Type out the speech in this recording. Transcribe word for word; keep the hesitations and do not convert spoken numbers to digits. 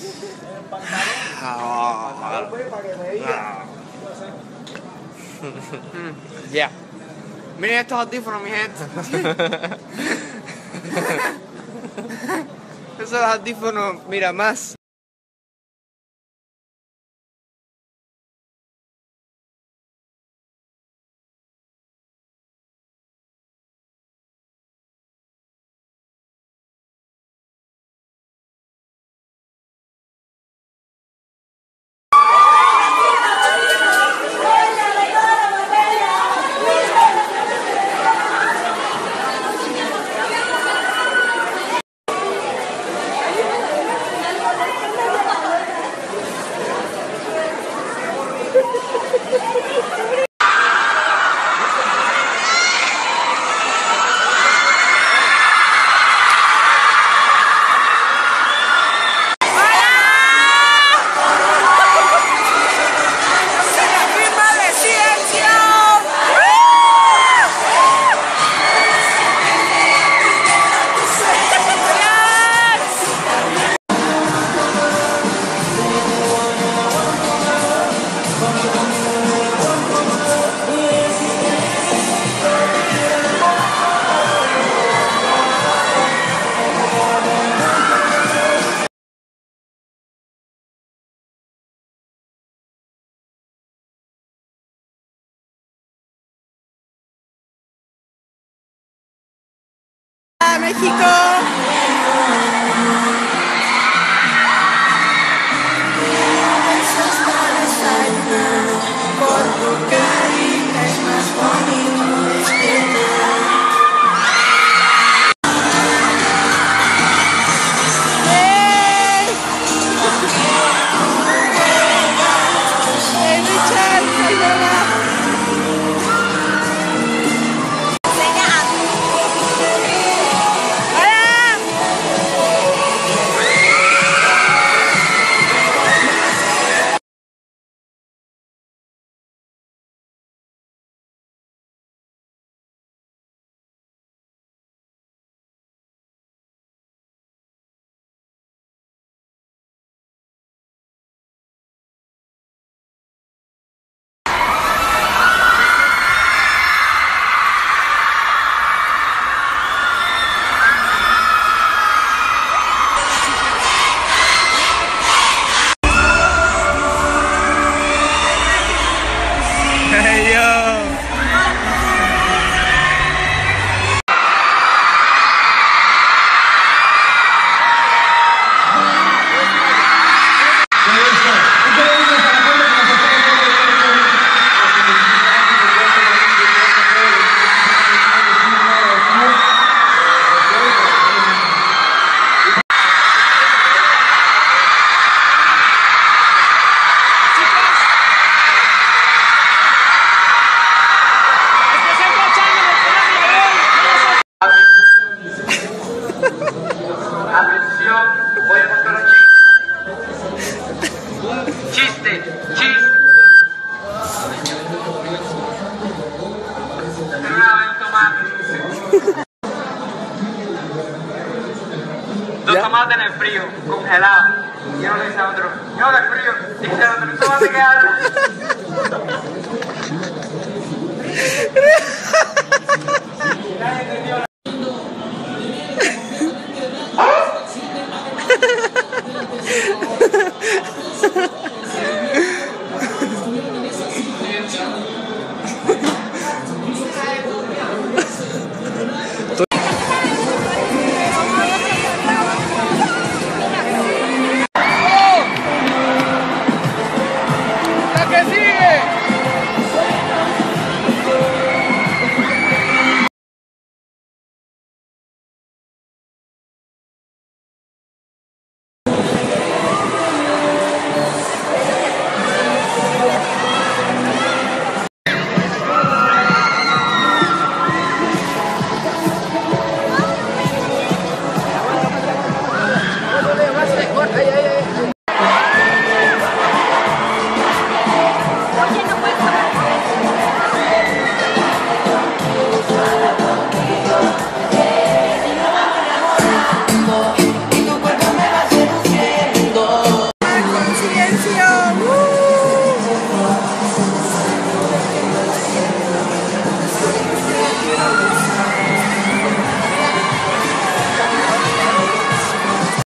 Ah. Ya. Miren estos audífonos, mi gente. Esos audífonos, mira, más. México. Por tu carita es más bonito despertar. ¡Hey! ¡Hey, Richard! ¡Hola! Atención, voy a contar un chiste. Chiste, chiste. Cerrado el tomate. Dos tomates en el frío, congelados. Y uno le dice a otro, no, el frío. Dice al otro, tomate que habla.